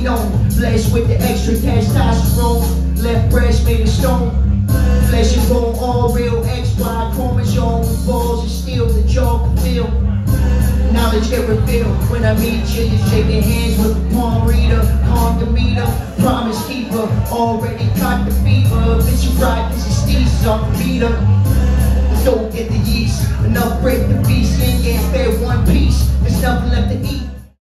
already known. Blessed with the extra testosterone, left breast made of stone. Flesh and bone, all real, XY chromosome, balls of steel, the jaw can feel. Knowledge get revealed. When I meet you, you're shaking hands with a palm reader, calm demeanor, promise keeper, already caught the fever. Bitch, you ride, this is Steve's off the meter. Don't get the yeast, enough break the beast, and get fed one piece. There's nothing left to eat.